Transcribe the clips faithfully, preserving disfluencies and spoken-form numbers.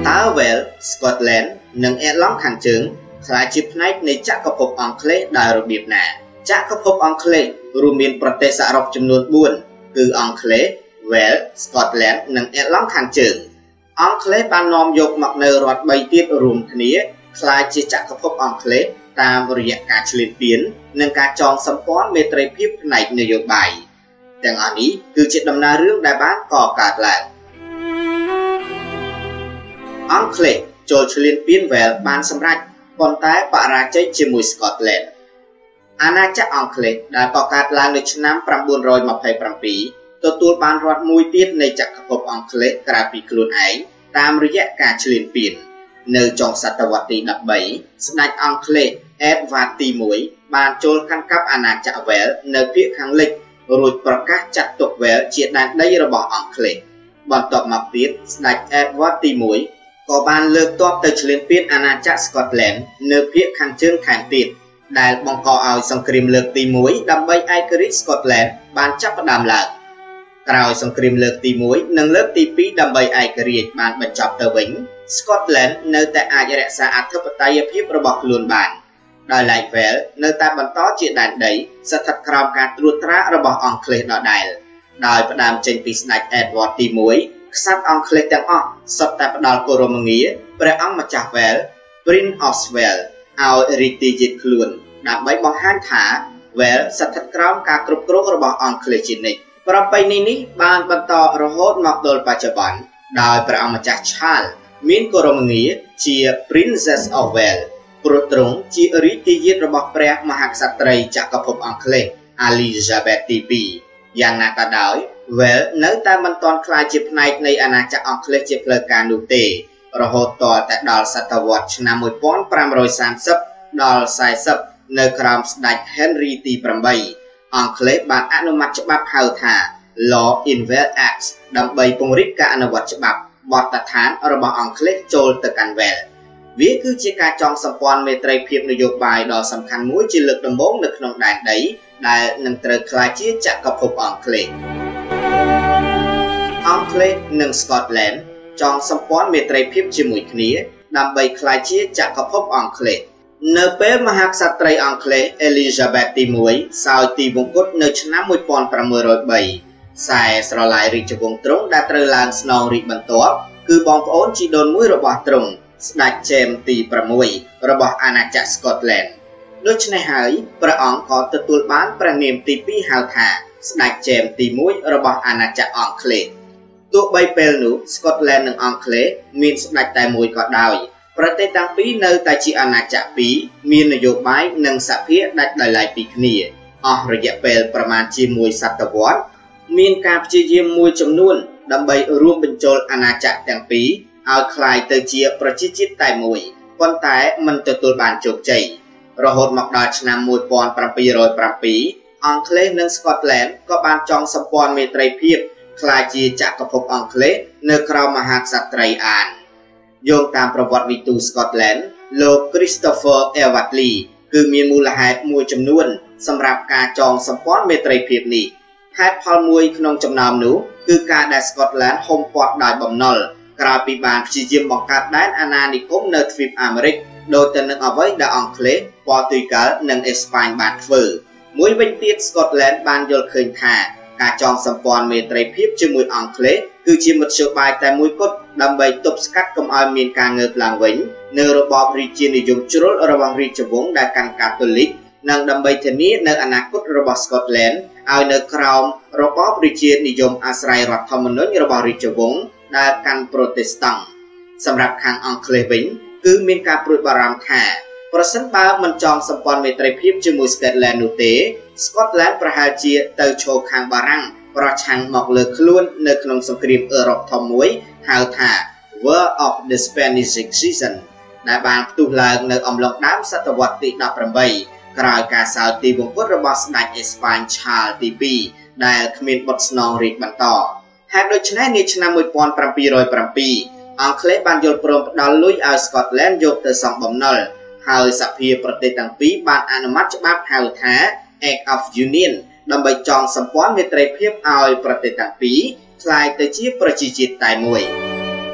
តើ Wales Scotland និង Ireland ខាងជើងខ្លាយជាផ្នែកនៃចក្រភពអង់គ្លេសដោយរបៀបណាចក្រភពអង់គ្លេសរួមមានប្រទេសសរុបចំនួនបួនគឺអង់គ្លេស Wales Scotland និង Ireland ខាងជើងអង់គ្លេសបាននាំយកមកនៅរដ្ឋបីទៀតរួមគ្នាខ្លាយជាចក្រភពអង់គ្លេសតាមរយៈការឈ្លានពាននិងការចងសម្ព័ន្ធមេត្រីភាពផ្នែកនយោបាយទាំងអស់នេះគឺជាដំណើររឿងដែលបានកកើតឡើងអង់គ្លេសចូលឈ្លានពាន Wales បានសម្រេចប៉ុន្តែបរាជ័យជាមួយ Scotland អាណាចក្រអង់គ្លេសដែលកកើតឡើងនៅឆ្នាំ៩២៧ទទួលបានរដ្ឋមួយទៀតនៃចក្រភពអង់គ្លេសក្រៅពីខ្លួនឯងតាមរយៈការឈ្លានពាននៅចុងសតវត្សទីដប់បីស្ដេចអង់គ្លេស Edward ទីមួយបានចូលកាន់កាប់អាណាចក្រ Wales នៅភាគខាងលិចរួចប្រកាសចាត់ទុក Wales ជាដែនដីរបស់អង់គ្លេសបន្ទាប់មកទៀតស្ដេច Edward ទីមួយក៏បានលើកទ័ពទៅឈ្លានពានអាណាចក្រ Scotland នៅភាគខាងជើងថែមទៀតដែលបង្កឲ្យសង្គ្រាមលើកទីមួយដើម្បីឯករាជ្យ Scotland បានចាប់ផ្ដើមឡើងក្រោយសង្គ្រាមលើកទីមួយនិងលើកទីពីរដើម្បីឯករាជ្យបានបញ្ចប់ទៅវិញ Scotland នៅតែអាចរក្សាអធិបតេយ្យភាពរបស់ខ្លួនបានដោយឡែក Wales នៅតែបន្តជាដែនដីស្ថិតក្រោមការត្រួតត្រារបស់អង់គ្លេសដដែលដោយផ្ដើមចេញពីស្ដេច Edward ទីមួយក្សត្រអង់គ្លេសទាំងអស់សុទ្ធតែផ្ដល់គោរមងារព្រះអង្គម្ចាស់ Wales Prince of Wales ឲ្យរីករាយជាតិខ្លួនដើម្បីបង្ហាញថា Wales ស្ថិតក្រោមការគ្រប់គ្រងរបស់អង់គ្លេសជានិច្ចប្រពៃណីនេះបានបន្តរហូតមកដល់បច្ចុប្បន្នដោយព្រះអង្គម្ចាស់ Charles មានគោរមងារជា Princess of Wales ព្រោះទ្រង់ជារាជទាយាទរបស់ព្រះមហាក្សត្រីចក្រភពអង់គ្លេស Elizabeth ទីពីរយ៉ាងណាក៏ដោយ Wales នៅតែមិនទាន់ក្លាយជាផ្នែកនៃអាណាចក្រអង់គ្លេសជាផ្លូវការនោះទេរហូតទាល់តែដល់សតវត្សឆ្នាំ១៥៣០ដល់៤០នៅក្រោមស្ដេច Henry ទីប្រាំបីអង់គ្លេសបានអនុម័តច្បាប់ហៅថា Law in Wales Act ដើម្បីពង្រីកការអនុវត្តច្បាប់បទដ្ឋានរបស់អង់គ្លេសចូលទៅកាន់ Wales វាគឺជាការចងសម្ព័ន្ធមេត្រីភាពនយោបាយដ៏សំខាន់មួយជាលើកដំបូងនៅក្នុងដែនដីដែលនឹងត្រូវក្លាយជាចក្រភពអង់គ្លេសអង់គ្លេសនិង Scotland ចងសម្ព័ន្ធមេត្រីភាពជាមួយគ្នាដើម្បីក្លាយជាចក្រភពអង់គ្លេសនៅពេលមហាក្សត្រីអង់គ្លេស Elizabeth ទីមួយសោយទីវង្គតនៅឆ្នាំ១៦០៣ខ្សែស្រឡាយរាជវង្សទ្រង់ដែលត្រូវឡើងស្នងរាជបន្ទាប់គឺបងប្អូនជីដូនមួយរបស់ទ្រង់ស្ដេច James ទីប្រាំមួយរបស់អាណាចក្រ Scotland ដូច្នេះហើយព្រះអង្គក៏ទទួលបានព្រះនាមទីពីរហៅថាស្ដេច James ទីមួយរបស់អាណាចក្រអង់គ្លេសទោះបីពេលនោះ Scotland និងអង់គ្លេសមានស្ដេចតែមួយក៏ដោយប្រទេសទាំងពីរនៅតែជាអាណាចក្រពីរមាននយោបាយនិងសភាដាច់ដោយឡែកពីគ្នាអស់រយៈពេលប្រមាណជាមួយសតវត្សមានការព្យាយាមមួយចំនួនដើម្បីរួមបញ្ចូលអាណាចក្រទាំងពីរឲ្យคล้ายទៅជាប្រជាជាតិតែមួយប៉ុន្តែមិនទទួលបានជោគជ័យរហូតមកដល់ឆ្នាំ១៧០៧អង់គ្លេសនិង Scotland ក៏បានចងសម្ព័ន្ធមេត្រីភាពក្លាយជាចក្រភពអង់គ្លេសនៅក្រោមមហាក្សត្រីអានយោងតាមប្រវត្តិវិទូ Scotland លោក Christopher Evertley គឺមានមូលហេតុមួយចំនួនសម្រាប់ការចងសម្ព័ន្ធមេត្រីភាពនេះហេតុផលមួយក្នុងចំណោមនោះគឺការដែល Scotland ហុំព័ទ្ធដោយបំណុលក្រោយពីបានព្យាយាមបង្កើតដែនអាណានិគមនៅទ្វីបអាមេរិកដោយទៅនឹងអ្វីដែលអង់គ្លេស ប៉ូទុយហ្គាល់និងអេស្ប៉ាញបានធ្វើមួយវិញទៀត Scotland បានយល់ឃើញថាការចងសម្ព័ន្ធមេត្រីភាពជាមួយអង់គ្លេសគឺជាមធ្យោបាយតែមួយគត់ដើម្បីទប់ស្កាត់កុំឲ្យមានការងើបឡើងវិញនៅរបបរាជានិយមជ្រុលរបស់រាជវង្សដែលកាន់កាតូលិកនិងដើម្បីធានានៅអនាគតរបស់ Scotland ឲ្យនៅក្រោមរបបរាជានិយមអាស្រ័យរដ្ឋធម្មនុញ្ញរបស់រាជវង្សដែលកាន់ប្រូតេស្តង់សម្រាប់ខាងអង់គ្លេសវិញគឺមានការព្រួយបារម្ភថាប្រសិនបើមិនចងសម្ព័ន្ធមេត្រីភាពជាមួយ Scotland នោះទេ Scotland ប្រហែលជាទៅឈរខាងបារាំងប្រឆាំងមកលើខ្លួននៅក្នុងសង្គ្រាមអឺរ៉ុបធំមួយហៅថា War of the Spanish Succession ដែលបានផ្ទុះឡើងនៅអំឡុងដើមសតវត្សទីដប់ប្រាំបីក្រោយការសោយទីវង្គតរបស់ស្ដេចអេស្ប៉ាញ Charles ទីពីរដែលគ្មានបុត្រស្នងរាជបន្តហេតុដូច្នេះនាឆ្នាំ១៧០៧អង់គ្លេសបានយល់ព្រមផ្ដល់លុយឲ្យ Scotland យកទៅសងបំណុលហើយសភាប្រទេសទាំងពីរបានអនុម័តច្បាប់ហៅថា Act of Union ដើម្បីចងសម្ព័ន្ធមេត្រីភាពឲ្យប្រទេសទាំងពីរក្លាយទៅជាប្រជាជាតិតែមួយ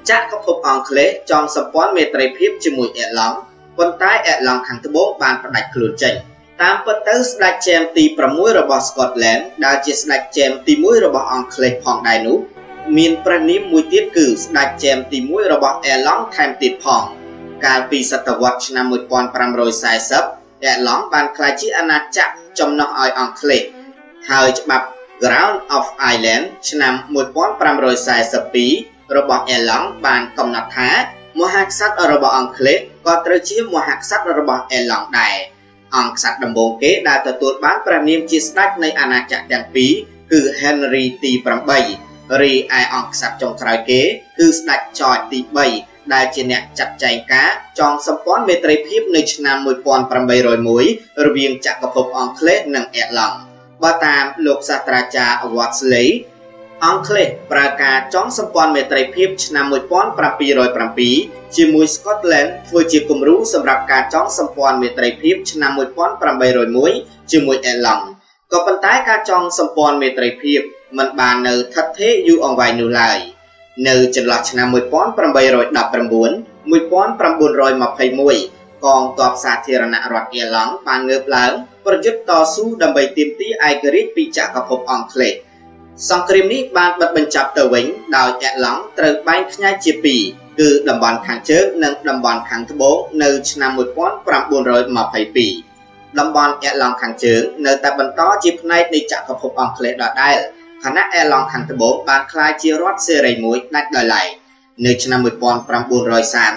ចក្រភពអង់គ្លេសចងសម្ព័ន្ធមេត្រីភាពជាមួយអេឡង់ប៉ុន្តែអេឡង់ខាងត្បូងបានផ្ដាច់ខ្លួនចេញតាមពិតទៅស្ដេចជេមទីប្រាំមួយរបស់ស្កុតឡែនដែលជាស្ដេចជេមទីមួយរបស់អង់គ្លេសផងដែរនោះមានព្រះនាមមួយទៀតគឺស្ដេចជេមទីមួយរបស់អេឡង់ថែមទៀតផងកាលពីសតវត្សឆ្នាំmột nghìn năm trăm bốn mươiអេឡង់បានក្លាយជាអាណាចក្រចំណុះឲ្យអង់គ្លេសហើយច្បាប់ Crown of Ireland ឆ្នាំmột nghìn năm trăm bốn mươi haiរបស់អេឡង់បានកំណត់ថាមហាក្សត្ររបស់អង់គ្លេសក៏ត្រូវជាមហាក្សត្ររបស់អេឡង់ដែរអង្គក្សត្រដំបូងគេដែលទទួលបានព្រះនាមជាស្ដេចនៃអាណាចក្រទាំងពីរគឺ Henry ទីប្រាំបីរីឯអង្គក្សត្រចុងក្រោយគេគឺស្ដេច George ទីបីដែលជាអ្នកចាត់ចែងការចងសម្ព័ន្ធមេត្រីភាពនៅឆ្នាំmột nghìn tám trăm mộtរវាងចក្រភពអង់គ្លេសនិងអេឡង់បើតាមលោកសាស្ត្រាចារ្យ Worsley អង់គ្លេសប្រើការចងសម្ព័ន្ធមេត្រីភាពឆ្នាំmột nghìn bảy trăm bảyជាមួយស្កុតឡែនធ្វើជាគំរូសម្រាប់ការចងសម្ព័ន្ធមេត្រីភាពឆ្នាំmột nghìn tám trăm mộtជាមួយអេឡង់ក៏ប៉ុន្តែការចងសម្ព័ន្ធមេត្រីភាពមិនបាននៅថិតថេរយូរអង្វែងនោះឡើយនៅចន្លោះឆ្នាំmột nghìn tám trăm một mươi chín một nghìn chín trăm hai mươiកងទ័ពសាធារណរដ្ឋអេឡង់បានងើបឡើងប្រយុទ្ធតស៊ូដើម្បីទាមទារឯករាជ្យពីចក្រភពអង់គ្លេសសង្គ្រាមនេះបានបិទបញ្ចប់ទៅវិញដោយអេឡង់ត្រូវបែងខ្ញែកជាពីរគឺតំបន់ខាងជើងនិងតំបន់ខាងត្បូងនៅឆ្នាំmột nghìn tám trăm hai mươi haiតំបន់អេឡង់ខាងជើងនៅតែបន្តជាផ្នែកនៃចក្រភពអង់គ្លេសដដែលខណៈអេឡង់ខាងត្បូងបានក្លាយជារដ្ឋសេរីមួយដាច់ដោយឡែកនៅឆ្នាំmột nghìn tám trăm ba mươi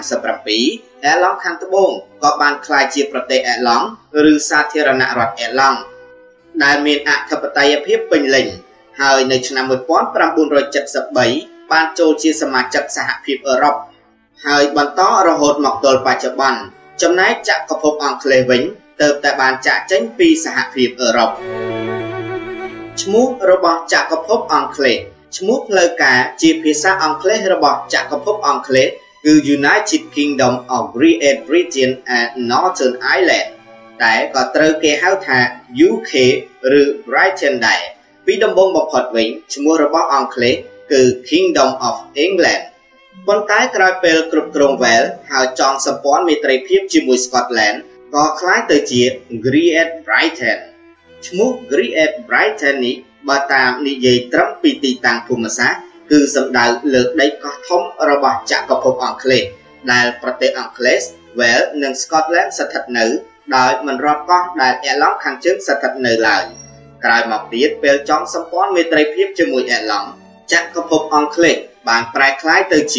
bảyអេឡង់ខាងត្បូងក៏បានក្លាយជាប្រទេសអេឡង់ឬសាធារណរដ្ឋអេឡង់ដែលមានអធិបតេយ្យភាពពេញលេញហើយនៅឆ្នាំmột nghìn tám trăm bảy mươi baបានចូលជាសមាជិកសហភាពអឺរ៉ុបហើយបន្តរហូតមកទល់បច្ចុប្បន្នចំណែកចក្រភពអង់គ្លេសវិញទើបតែបានចាកចេញពីសហភាពអឺរ៉ុបឈ្មោះរបស់ចក្រភពអង់គ្លេសឈ្មោះផ្លូវការជាភាសាអង់គ្លេសរបស់ចក្រភពអង់គ្លេសគឺ United Kingdom of Great Britain and Northern Ireland តែក៏ត្រូវគេហៅថា U K ឬ Britain ដែរពីដំបូងបំផុតវិញឈ្មោះរបស់អង់គ្លេសគឺ Kingdom of England ប៉ុន្តែក្រោយពេលគ្រប់គ្រង Wales ហើយចងសម្ព័ន្ធមេត្រីភាពជាមួយ Scotland ក៏ក្លាយទៅជា Great Britain ឈ្មោះ Great Britain នេះបើតាមនិយាយត្រឹមពីទីតាំងភូមិសាស្ត្រគឺសំដៅលើដីកោះធំរបស់ចក្រភពអង់គ្លេសដែលប្រទេសអង់គ្លេស Wales និង Scotland ស្ថិតនៅដោយមិនរាប់កោះដែលអេឡង់ខាងជើងស្ថិតនៅឡើយក្រោយមកទៀតពេលចងសម្ព័ន្ធមេត្រីភាពជាមួយអេឡង់ចក្រភពអង់គ្លេសបានប្រែក្លាយទៅជា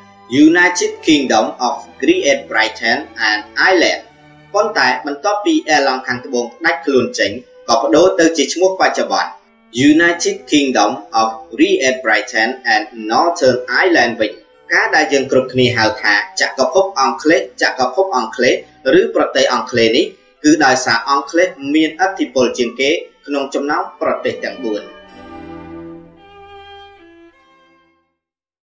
United Kingdom of Great Britain and Ireland ប៉ុន្តែបន្ទាប់ពីអេឡង់ខាងត្បូងផ្ដាច់ខ្លួនចេញក៏ប្ដូរទៅជាឈ្មោះបច្ចុប្បន្ន United Kingdom of Great Britain and Northern Ireland វិញការដែលយើងគ្រប់គ្នាហៅថាចក្រភពអង់គ្លេសចក្រភពអង់គ្លេសឬប្រទេសអង់គ្លេសនេះគឺដោយសារអង់គ្លេសមានឥទ្ធិពលជាងគេក្នុងចំណោមប្រទេសទាំងបួន